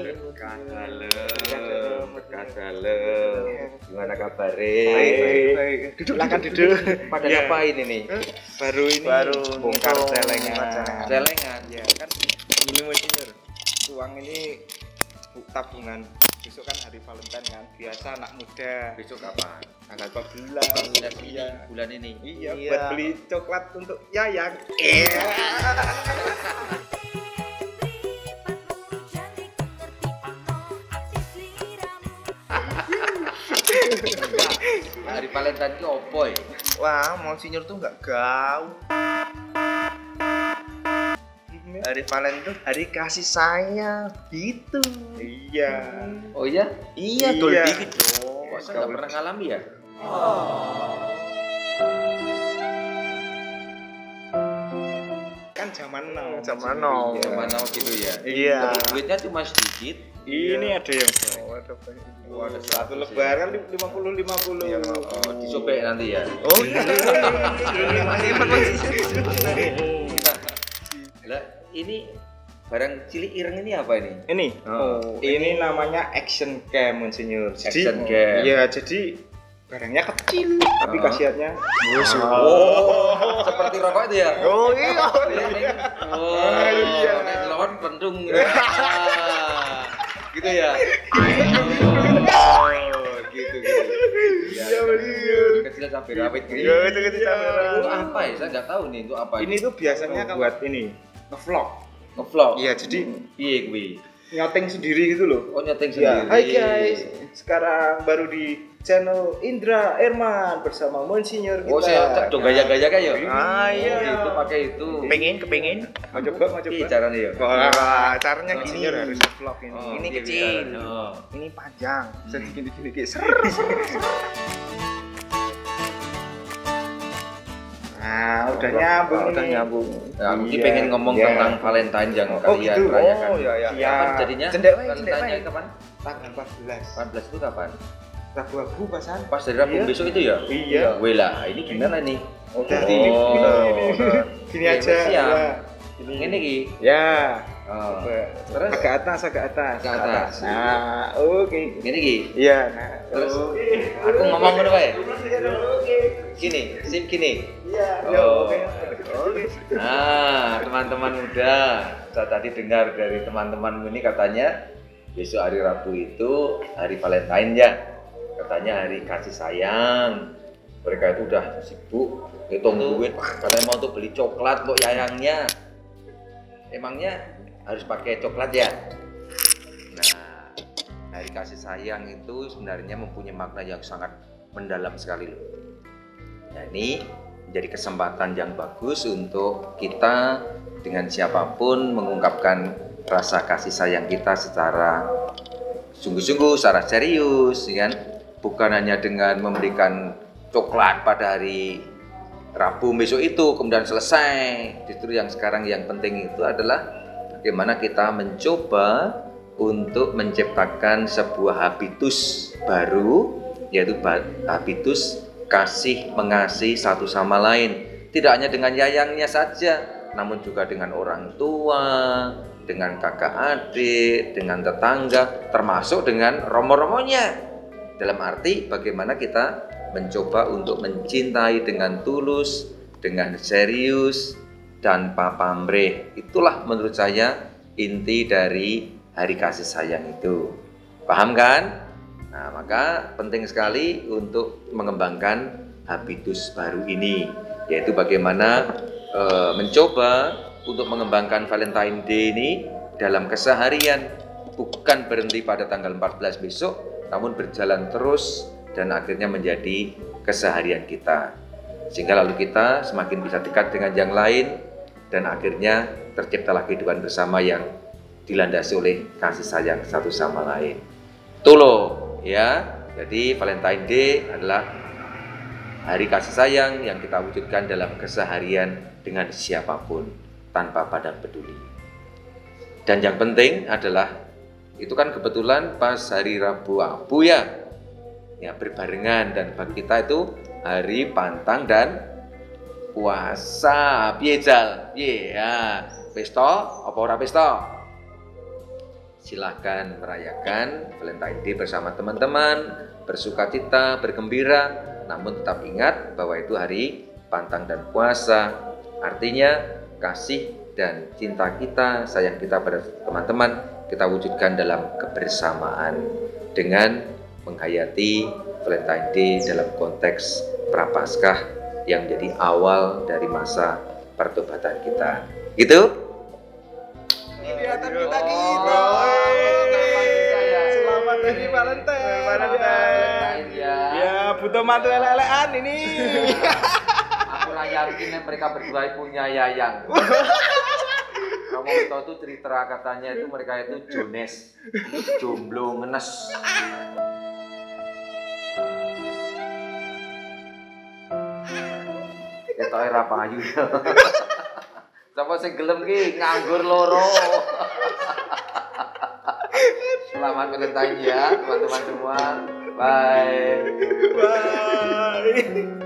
Gimana kabarnya? Baik. Silakan duduk. Pada ngapain ini? Baru bongkar celengan. Celengan. Ya kan ini Monsinyur. Uang ini tabungan. Besok kan hari Valentine kan. Biasa anak muda. Besok kapan? Tanggal 14. Iya. Bulan ini. Iya, buat beli coklat untuk Yayang. Hari Valentine itu opo ya? Wah, Monsinyur tuh nggak gaul. Hari Valentine itu hari kasih sayang gitu. Iya. Oh iya? Iya, Dol iya. dikit dong. Kok saya nggak pernah ngalami ya? Kan zaman now. Zaman now gitu ya? Iya. Tapi duitnya cuma sedikit. Ini ada yang Ada satu lebaran 50-50. Ya, disobek nanti ya. Oh iya. Lah, ini barang cilik ireng ini apa ini? Ini. Oh, Ini namanya action cam, Monsinyur. Action cam. Iya, jadi barangnya kecil tapi khasiatnya Oh, seperti rokok itu ya? Oh iya. Oh, iya. Nek lawan pendung. Gitu ya? Oh, gitu. Iya, bener. Kecil sampai rawit gitu. Iya, kecil sampai rawit. Itu apa ya? Saya nggak tahu nih itu apa. Ini tuh biasanya kalau buat ini nge-vlog. Nge-vlog. Iya, jadi Piye kuwi? nyoteng sendiri gitu loh. Oh, nyeting Ya, sendiri. hai guys, sekarang baru di channel Indra Erman bersama Monsinyur kita. Oh, saya dong gaya-gaya kayak ya? Ah, iya. Oh, gitu pakai itu. Kepengin? Mau coba? Iya, caranya ya. Wah, caranya gini. Monsinyur harus vlog ini. Oh, Ini iya, kecil. caranya. Oh. Ini panjang. Bisa digini-gini kayak Nah, udah nyambung ini. Nah, aku Iya, pengen ngomong iya. tentang Valentine yang Oh, kalian gitu. rayakan. Oh, iya. Kapan jadinya? Cendek wae, Valentine kapan? Tanggal 14. 14 itu kapan? Rabu-rabu pasan. Pas dari Rabu Iya. besok itu ya? Iya. Weh lah, ini gimana nih? Udah gini Iya, aja. siap. Ya. Ini ki. Ya. Oh. Coba. Terus? Agak atas. Agak atas. Nah, oke. Ini ki. Iya, nah. Terus Oke. aku ngomong ngono wae. Oke. Gini, sip gini. Iya, Oh. oke. Nah, teman-teman muda, saya tadi dengar dari teman-teman ini katanya besok hari Rabu itu hari Valentine ya. Katanya hari kasih sayang. Mereka itu udah sibuk hitung duit, katanya mau untuk beli coklat untuk yayangnya. Emangnya harus pakai coklat ya? Nah, hari kasih sayang itu sebenarnya mempunyai makna yang sangat mendalam sekali loh. Nah, ini menjadi kesempatan yang bagus untuk kita dengan siapapun mengungkapkan rasa kasih sayang kita secara sungguh-sungguh, secara serius, ya kan? Bukan hanya dengan memberikan coklat pada hari Rabu besok itu kemudian selesai. Justru yang sekarang yang penting itu adalah bagaimana kita mencoba untuk menciptakan sebuah habitus baru, yaitu habitus kasih mengasihi satu sama lain. Tidak hanya dengan yayangnya saja, namun juga dengan orang tua, dengan kakak adik, dengan tetangga, termasuk dengan romo-romonya. Dalam arti bagaimana kita mencoba untuk mencintai dengan tulus, dengan serius, tanpa pamrih. Itulah menurut saya inti dari hari kasih sayang itu. Paham kan? Nah, maka penting sekali untuk mengembangkan habitus baru ini, yaitu bagaimana mencoba untuk mengembangkan Valentine Day ini dalam keseharian, bukan berhenti pada tanggal 14 besok, namun berjalan terus dan akhirnya menjadi keseharian kita, sehingga lalu kita semakin bisa dekat dengan yang lain dan akhirnya terciptalah kehidupan bersama yang dilandasi oleh kasih sayang satu sama lain. Itu loh ya. Jadi Valentine Day adalah hari kasih sayang yang kita wujudkan dalam keseharian dengan siapapun tanpa pandang peduli. Dan yang penting adalah itu kan kebetulan pas hari Rabu Abu ya berbarengan, dan bagi kita itu hari pantang dan puasa. Piye Jal? Piye ya? Pesta apa ora pesta? Silahkan merayakan Valentine Day bersama teman-teman, bersukacita, bergembira, namun tetap ingat bahwa itu hari pantang dan puasa. Artinya kasih dan cinta kita, sayang kita pada teman-teman kita wujudkan dalam kebersamaan dengan menghayati Valentine Day dalam konteks Prapaskah yang menjadi awal dari masa pertobatan kita. Gitu? Niatan kita gitu. Selamat hari Valentine. Ya, butuh mantu elek-elekan ini. Aku yakin mereka berdua punya yayang. Romo itu cerita katanya itu mereka itu Jones, jomblo ngenes. Ketoke ra payu. Sapa sing gelem ki nganggur loro. Selamat Valentine ya teman-teman semua. Bye. Bye.